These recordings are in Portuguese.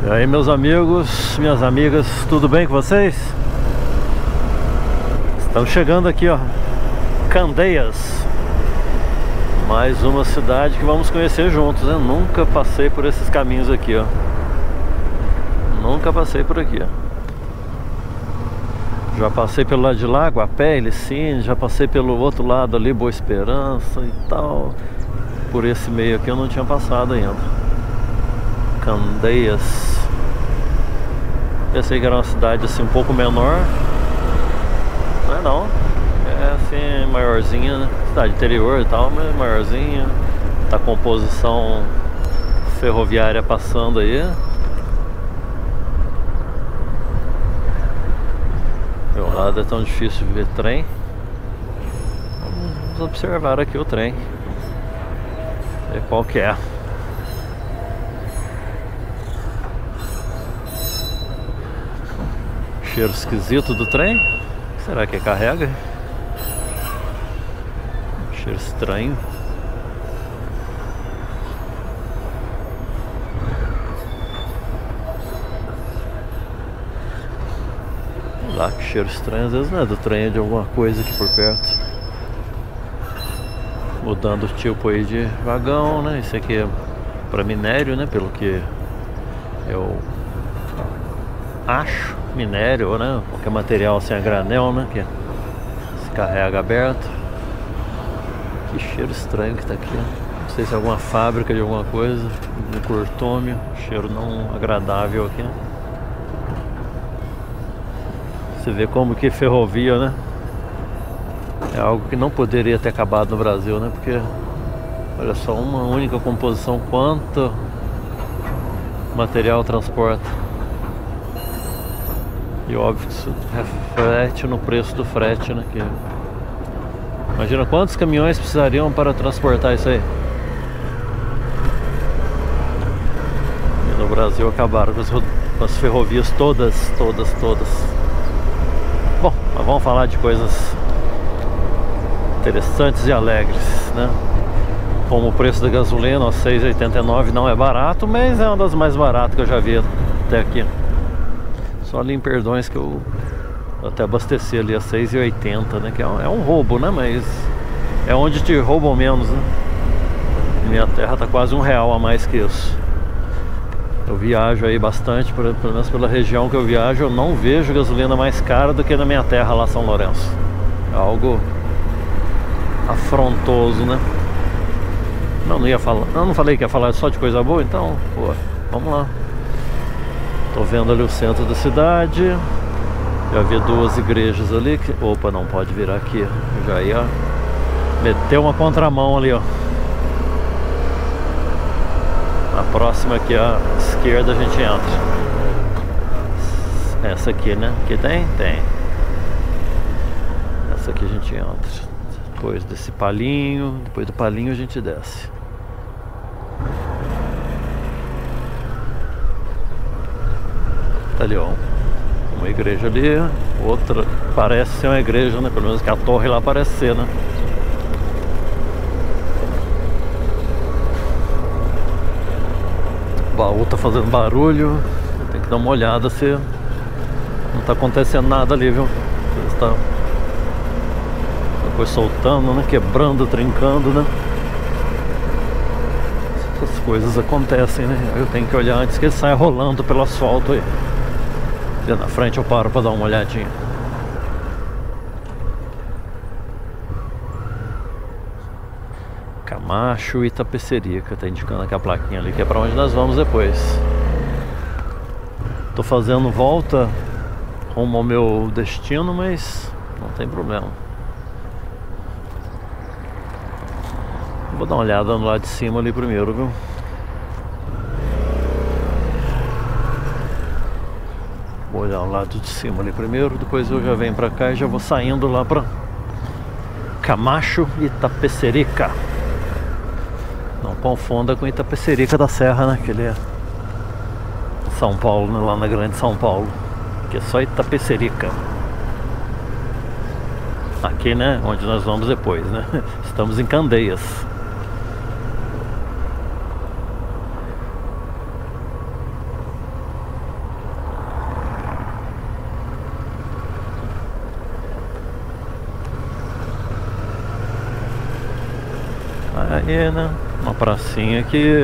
E aí, meus amigos, minhas amigas, tudo bem com vocês? Estamos chegando aqui, ó, Candeias. Mais uma cidade que vamos conhecer juntos, né? Nunca passei por esses caminhos aqui, ó. Nunca passei por aqui, ó. Já passei pelo lado de lá, Guapé, Ilicínea. Já passei pelo outro lado ali, Boa Esperança e tal. Por esse meio aqui eu não tinha passado ainda. Candeias. Pensei que era uma cidade assim um pouco menor. Não é não. É assim, maiorzinha, né? Cidade interior e tal, mas maiorzinha. Tá composição ferroviária passando aí. Meu lado é tão difícil de ver trem. Vamos observar aqui o trem. Ver qual que é. Cheiro esquisito do trem. Será que carrega? Cheiro estranho. Sei lá, que cheiro estranho. Às vezes não é do trem, é de alguma coisa aqui por perto. Mudando o tipo aí de vagão, né? Isso aqui é para minério, né? Pelo que eu acho. Minério, né? Qualquer material assim a granel, né? Que se carrega aberto. Que cheiro estranho que tá aqui. Não sei se é alguma fábrica de alguma coisa. Um curtômio. Cheiro não agradável aqui. Você vê como que ferrovia, né? É algo que não poderia ter acabado no Brasil, né? Porque olha só, uma única composição, quanto material transporta. E óbvio que isso reflete no preço do frete, né? Que imagina quantos caminhões precisariam para transportar isso aí. E no Brasil acabaram com as ferrovias todas. Bom, mas vamos falar de coisas interessantes e alegres, né? Como o preço da gasolina, ó, 6,89 não é barato, mas é uma das mais baratas que eu já vi até aqui. Só ali em Perdões que eu até abasteci ali a 6,80, né? Que é um roubo, né? Mas é onde te roubam menos, né? Minha terra tá quase R$1 a mais que isso. Eu viajo aí bastante, pelo menos pela região que eu viajo, eu não vejo gasolina mais cara do que na minha terra lá, São Lourenço. É algo afrontoso, né? Não ia falar, não falei que ia falar só de coisa boa, então, pô, vamos lá. Tô vendo ali o centro da cidade. Já vi duas igrejas ali que... Opa, não pode virar aqui. Eu já ia meter uma contramão ali, ó. Na próxima aqui à esquerda a gente entra. Essa aqui, né? Aqui tem? Tem. Essa aqui a gente entra. Depois desse palinho. Depois do palinho a gente desce. Ali, ó, uma igreja ali, outra parece ser uma igreja, né? Pelo menos que a torre lá parece ser, né? O baú tá fazendo barulho, tem que dar uma olhada se não tá acontecendo nada ali, viu? Está depois soltando, né? Quebrando, trincando, né? Essas coisas acontecem, né? Eu tenho que olhar antes que ele saia rolando pelo asfalto aí. Na frente eu paro para dar uma olhadinha. Camacho e Itapecerica. Tá indicando aqui a plaquinha ali, que é para onde nós vamos depois. Tô fazendo volta rumo ao meu destino, mas não tem problema. Vou dar uma olhada no lado de cima ali primeiro, viu? Vou olhar o lado de cima ali primeiro, depois eu já venho pra cá e já vou saindo lá pra Camacho e Itapecerica. Não confunda com Itapecerica da Serra, né? Que ele é São Paulo, né? Lá na Grande São Paulo. Que é só Itapecerica. Aqui, né? Onde nós vamos depois, né? Estamos em Candeias. E, né, uma pracinha que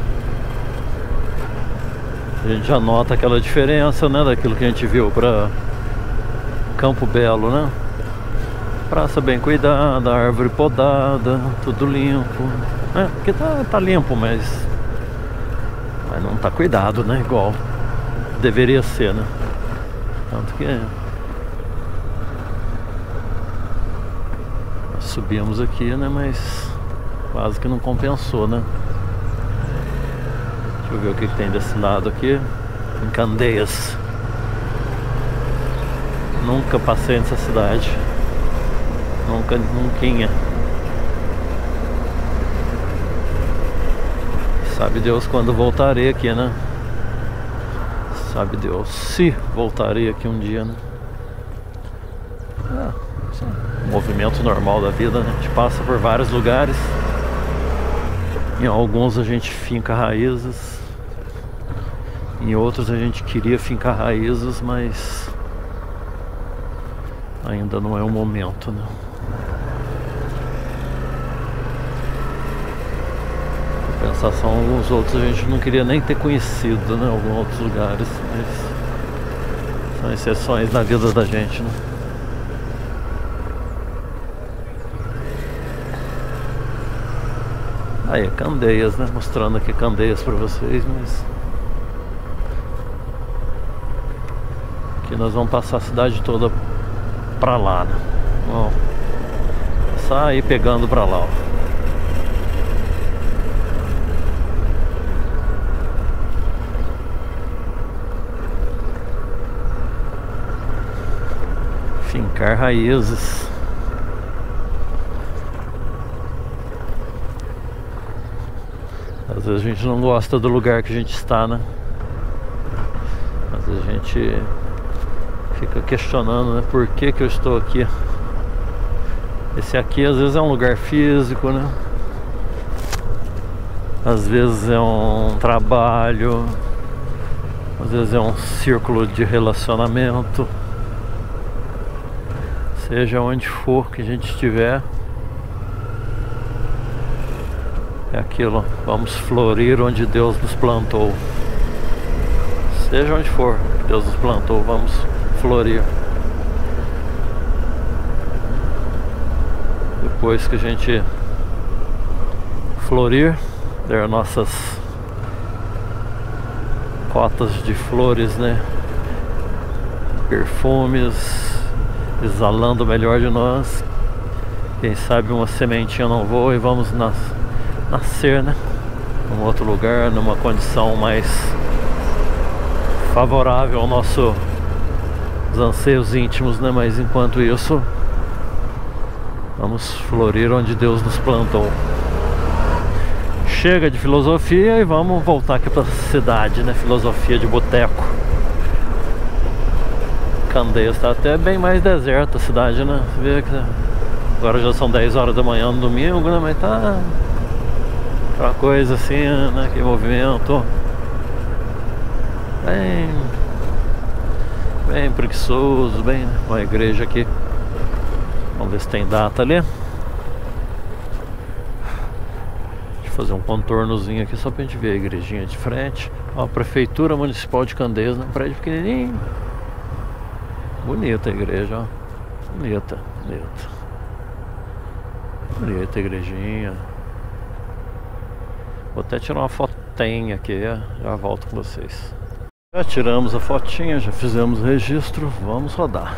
a gente já nota aquela diferença, né, daquilo que a gente viu pra Campo Belo, né? Praça bem cuidada, árvore podada, tudo limpo. Aqui tá limpo, mas não tá cuidado, né? Igual deveria ser, né? Tanto que nós subimos aqui, né? Mas quase que não compensou, né? Deixa eu ver o que tem desse lado aqui. Em Candeias. Nunca passei nessa cidade. Nunca. Sabe Deus quando voltarei aqui, né? Sabe Deus se voltarei aqui um dia, né? Isso é um movimento normal da vida, né? A gente passa por vários lugares. Em alguns a gente finca raízes. Em outros a gente queria fincar raízes, mas ainda não é o momento, né? Em compensação, alguns outros a gente não queria nem ter conhecido, né? Alguns outros lugares, mas são exceções na vida da gente, né? Aí, Candeias, né? Mostrando aqui Candeias pra vocês, mas aqui nós vamos passar a cidade toda pra lá, né? Ó, sair pegando pra lá, ó. Fincar raízes. Às vezes a gente não gosta do lugar que a gente está, né? Às vezes a gente fica questionando, né? Por que que eu estou aqui? Esse aqui às vezes é um lugar físico, né? Às vezes é um trabalho. Às vezes é um círculo de relacionamento. Seja onde for que a gente estiver, é aquilo, vamos florir onde Deus nos plantou. Seja onde for que Deus nos plantou, vamos florir. Depois que a gente florir, der nossas cotas de flores, né? Perfumes, exalando o melhor de nós. Quem sabe uma sementinha não voa e vamos nascer, né? Num outro lugar, numa condição mais favorável ao nossos anseios íntimos, né? Mas enquanto isso, vamos florir onde Deus nos plantou. Chega de filosofia e vamos voltar aqui pra cidade, né? Filosofia de boteco. Candeias está até bem mais deserta a cidade, né? Você vê que agora já são 10 horas da manhã no domingo, né? Mas tá aquela coisa assim, né? Que movimento bem preguiçoso, bem, né? Uma igreja aqui. Vamos ver se tem data ali. Deixa eu fazer um contornozinho aqui só pra gente ver a igrejinha de frente. Ó, a Prefeitura Municipal de Candeias, né? Um prédio pequenininho. Bonita a igreja, ó. Bonita a igrejinha. Vou até tirar uma fotinha aqui, já volto com vocês. Já tiramos a fotinha, já fizemos o registro. Vamos rodar.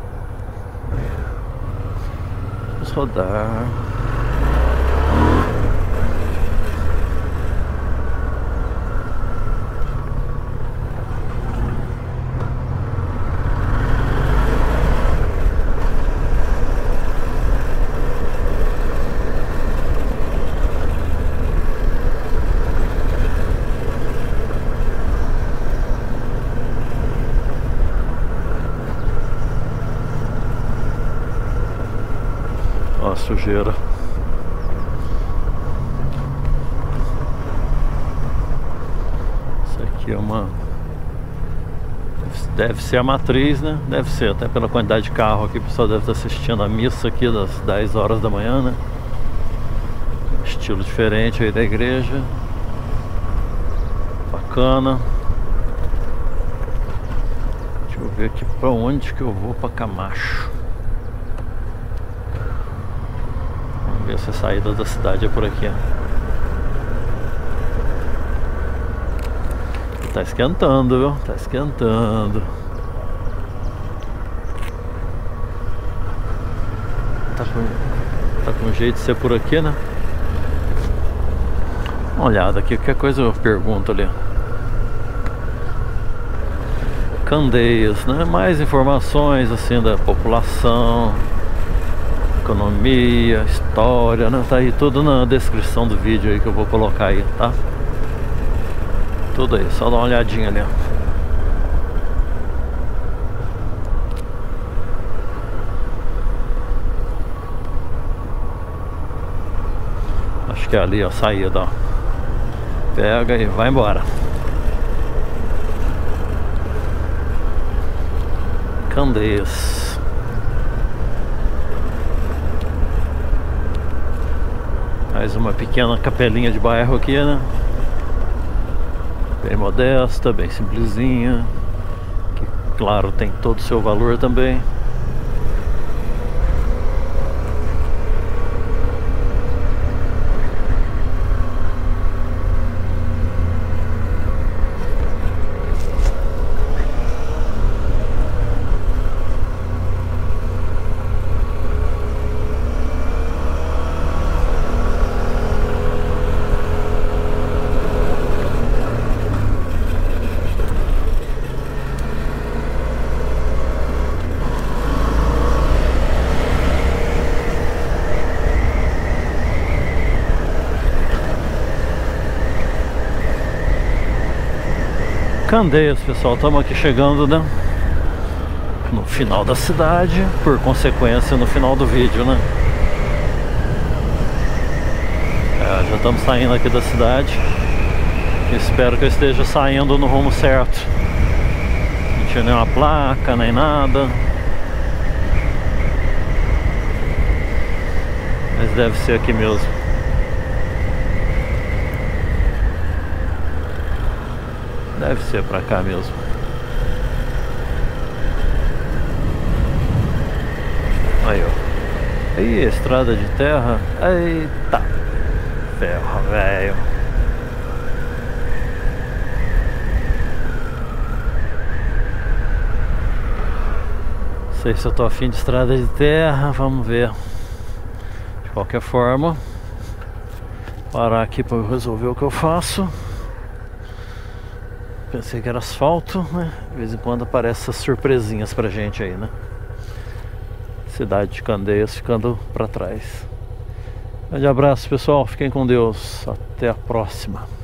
Vamos rodar. Ó, a sujeira. Isso aqui é uma... Deve ser a matriz, né? Deve ser, até pela quantidade de carro aqui. O pessoal deve estar assistindo a missa aqui das 10 horas da manhã, né? Estilo estilo diferente aí da igreja. Bacana. Deixa eu ver aqui pra onde que eu vou, pra Camacho. Vamos ver se a saída da cidade é por aqui. Tá esquentando, viu? Tá esquentando. Tá com jeito de ser por aqui, né? Uma olhada aqui, qualquer coisa eu pergunto ali. Candeias, né? Mais informações assim da população, economia, história, né? Tá aí tudo na descrição do vídeo aí que eu vou colocar aí, tá? Tudo aí, só dá uma olhadinha ali, ó. Acho que é ali, ó, a saída, ó. Pega e vai embora. Candeias. Mais uma pequena capelinha de bairro aqui, né? Bem modesta, bem simplesinha. Que, claro, tem todo o seu valor também. Candeias, pessoal, estamos aqui chegando, né, no final da cidade, por consequência no final do vídeo, né? Já estamos saindo aqui da cidade. Espero que eu esteja saindo no rumo certo. Não tinha nenhuma placa, nem nada, mas deve ser aqui mesmo. Deve ser pra cá mesmo. Aí, ó. Aí, estrada de terra. Eita ferro, velho. Não sei se eu tô afim de estrada de terra. Vamos ver. De qualquer forma, parar aqui pra eu resolver o que eu faço. Pensei que era asfalto, né? De vez em quando aparecem essas surpresinhas pra gente aí, né? Cidade de Candeias ficando pra trás. Grande abraço, pessoal. Fiquem com Deus. Até a próxima.